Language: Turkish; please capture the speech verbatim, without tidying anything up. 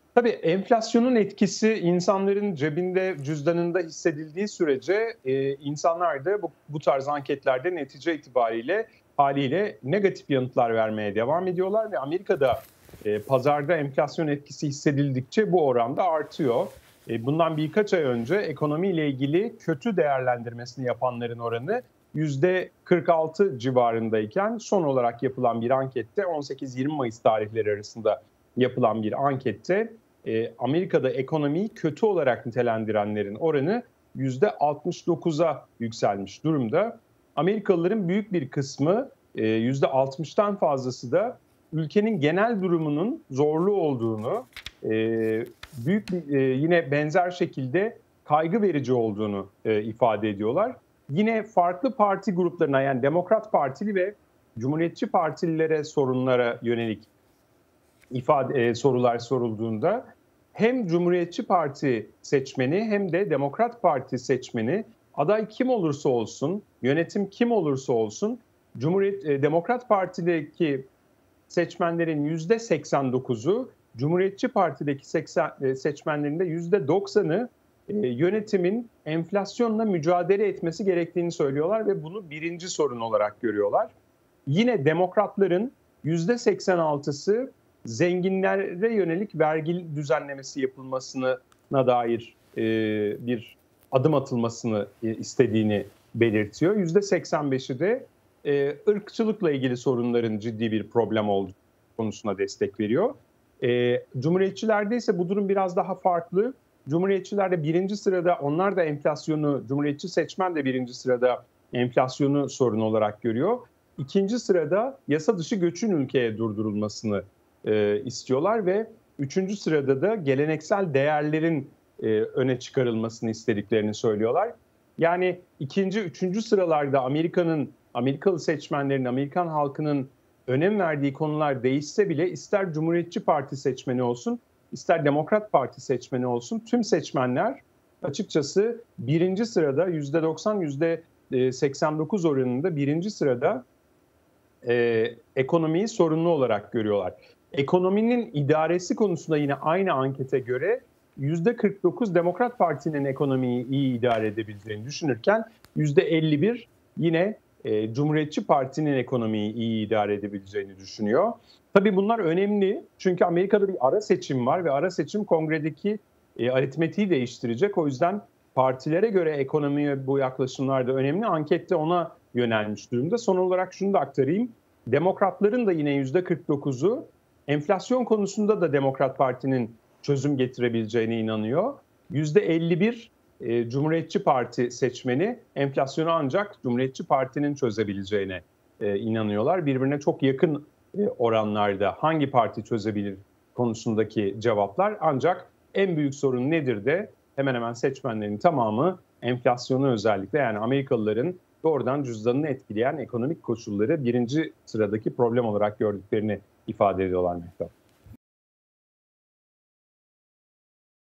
Tabii enflasyonun etkisi insanların cebinde, cüzdanında hissedildiği sürece, eee, insanlar da bu bu tarz anketlerde netice itibariyle hâliyle negatif yanıtlar vermeye devam ediyorlar ve Amerika'da, eee, pazarda enflasyon etkisi hissedildikçe bu oran da artıyor. Eee, bundan birkaç ay önce ekonomiyle ilgili kötü değerlendirmesini yapanların oranı yüzde kırk altı civarındayken son olarak yapılan bir ankette on sekiz yirmi Mayıs tarihleri arasında yapılan bir ankette, eee, Amerika'da ekonomiyi kötü olarak nitelendirenlerin oranı yüzde altmış dokuza yükselmiş durumda. Amerikalıların büyük bir kısmı, eee, yüzde altmıştan fazlası da ülkenin genel durumunun zorlu olduğunu, eee, büyük bir, eee, yine benzer şekilde kaygı verici olduğunu, eee, ifade ediyorlar. Yine farklı parti gruplarına, yani Demokrat Partili ve Cumhuriyetçi Partililere sorunlara yönelik ifade eee, sorular sorulduğunda hem Cumhuriyetçi Parti seçmeni hem de Demokrat Parti seçmeni aday kim olursa olsun, yönetim kim olursa olsun Cumhuriyet eee, Demokrat Parti'deki seçmenlerin yüzde seksen dokuzu, Cumhuriyetçi Parti'deki seksen eee, seçmenlerin de yüzde doksanı eee, yönetimin enflasyonla mücadele etmesi gerektiğini söylüyorlar ve bunu birinci sorun olarak görüyorlar. Yine Demokratların yüzde seksen altısı zenginlere yönelik vergi düzenlemesi yapılmasına dair eee, bir adım atılmasını eee, istediğini belirtiyor. yüzde seksen beşi de eee, ırkçılıkla ilgili sorunların ciddi bir problem olduğu konusuna destek veriyor. Eee, Cumhuriyetçilerde ise bu durum biraz daha farklı. Cumhuriyetçiler de birinci sırada, onlar da enflasyonu, Cumhuriyetçi seçmen de birinci sırada enflasyonu sorun olarak görüyor. İkinci sırada yasa dışı göçün ülkeye durdurulmasını eee, istiyorlar ve üçüncü sırada da geleneksel değerlerin eee, öne çıkarılmasını istediklerini söylüyorlar. Yani ikinci, üçüncü sıralarda Amerika'nın, Amerikalı seçmenlerin, Amerikan halkının önem verdiği konular değişse bile ister Cumhuriyetçi Parti seçmeni olsun, ister Demokrat Parti seçmeni olsun tüm seçmenler açıkçası birinci sırada yüzde doksan, yüzde seksen dokuz oranında birinci sırada eee, ekonomiyi sorunlu olarak görüyorlar. Ekonominin idaresi konusunda yine aynı ankete göre yüzde kırk dokuz Demokrat Parti'nin ekonomiyi iyi idare edebileceğini düşünürken yüzde elli bir yine eee, Cumhuriyetçi Parti'nin ekonomiyi iyi idare edebileceğini düşünüyor. Tabii bunlar önemli çünkü Amerika'da bir ara seçim var ve ara seçim kongredeki eee, aritmetiği değiştirecek. O yüzden partilere göre ekonomiye bu yaklaşımlar da önemli. Ankette ona yönelmiş durumda. Son olarak şunu da aktarayım. Demokratların da yine yüzde kırk dokuzu enflasyon konusunda da Demokrat Parti'nin çözüm getirebileceğine inanıyor. yüzde elli bir e, Cumhuriyetçi Parti seçmeni enflasyonu ancak Cumhuriyetçi Parti'nin çözebileceğine e, inanıyorlar. Birbirine çok yakın e, oranlarda hangi parti çözebilir konusundaki cevaplar, ancak en büyük sorun nedir de hemen hemen seçmenlerin tamamı enflasyonu, özellikle yani Amerikalıların doğrudan cüzdanını etkileyen ekonomik koşulları birinci sıradaki problem olarak gördüklerini ifade ediyorlar Mehtap.